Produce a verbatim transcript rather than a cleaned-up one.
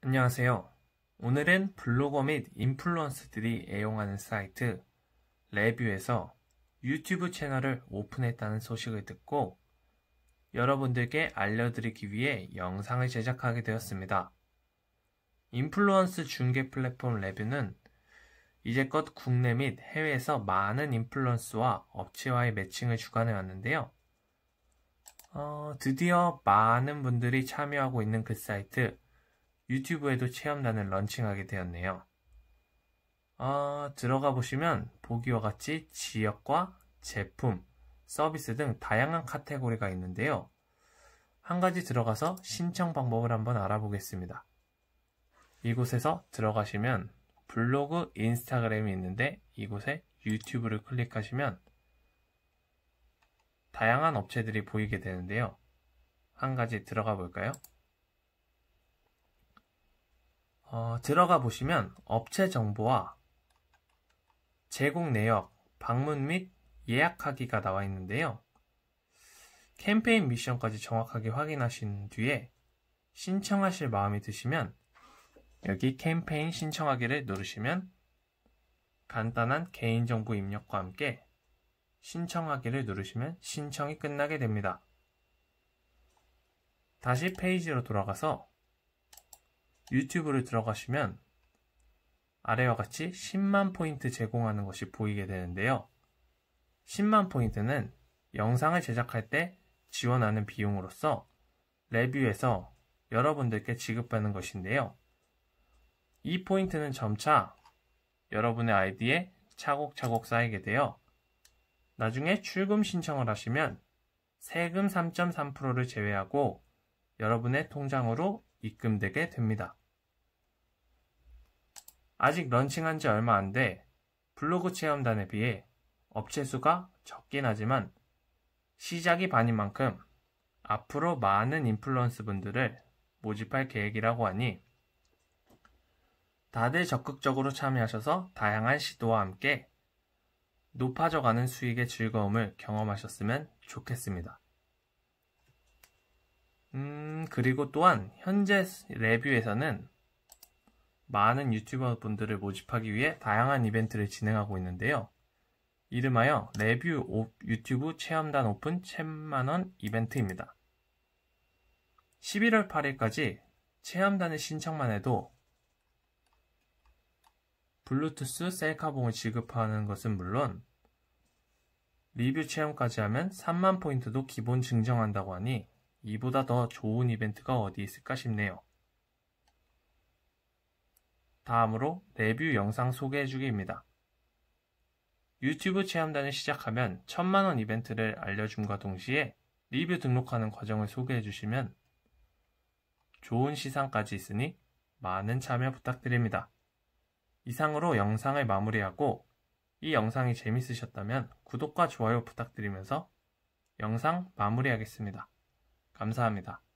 안녕하세요. 오늘은 블로거 및 인플루언서들이 애용하는 사이트 레뷰에서 유튜브 채널을 오픈했다는 소식을 듣고 여러분들께 알려드리기 위해 영상을 제작하게 되었습니다. 인플루언스 중개 플랫폼 레뷰는 이제껏 국내 및 해외에서 많은 인플루언서와 업체와의 매칭을 주관해 왔는데요. 어, 드디어 많은 분들이 참여하고 있는 그 사이트 유튜브에도 체험단을 런칭하게 되었네요. 어, 들어가 보시면 보기와 같이 지역과 제품, 서비스 등 다양한 카테고리가 있는데요. 한 가지 들어가서 신청 방법을 한번 알아보겠습니다. 이곳에서 들어가시면 블로그, 인스타그램이 있는데 이곳에 유튜브를 클릭하시면 다양한 업체들이 보이게 되는데요. 한 가지 들어가 볼까요? 어, 들어가 보시면 업체 정보와 제공 내역, 방문 및 예약하기가 나와 있는데요. 캠페인 미션까지 정확하게 확인하신 뒤에 신청하실 마음이 드시면 여기 캠페인 신청하기를 누르시면 간단한 개인정보 입력과 함께 신청하기를 누르시면 신청이 끝나게 됩니다. 다시 페이지로 돌아가서 유튜브를 들어가시면 아래와 같이 십만 포인트 제공하는 것이 보이게 되는데요. 십만 포인트는 영상을 제작할 때 지원하는 비용으로서 레뷰에서 여러분들께 지급하는 것인데요. 이 포인트는 점차 여러분의 아이디에 차곡차곡 쌓이게 되어 나중에 출금 신청을 하시면 세금 삼 점 삼 퍼센트를 제외하고 여러분의 통장으로 입금되게 됩니다. 아직 런칭한 지 얼마 안 돼 블로그 체험단에 비해 업체 수가 적긴 하지만 시작이 반인 만큼 앞으로 많은 인플루언서 분들을 모집할 계획이라고 하니 다들 적극적으로 참여하셔서 다양한 시도와 함께 높아져가는 수익의 즐거움을 경험하셨으면 좋겠습니다. 음, 그리고 또한 현재 레뷰에서는 많은 유튜버 분들을 모집하기 위해 다양한 이벤트를 진행하고 있는데요. 이름하여 레뷰 오, 유튜브 체험단 오픈 천만 원 이벤트입니다. 십일월 팔일까지 체험단의 신청만 해도 블루투스 셀카봉을 지급하는 것은 물론 리뷰 체험까지 하면 삼만 포인트도 기본 증정한다고 하니 이보다 더 좋은 이벤트가 어디 있을까 싶네요. 다음으로 레뷰 영상 소개해주기입니다. 유튜브 체험단을 시작하면 천만 원 이벤트를 알려줌과 동시에 리뷰 등록하는 과정을 소개해주시면 좋은 시상까지 있으니 많은 참여 부탁드립니다. 이상으로 영상을 마무리하고 이 영상이 재밌으셨다면 구독과 좋아요 부탁드리면서 영상 마무리하겠습니다. 감사합니다.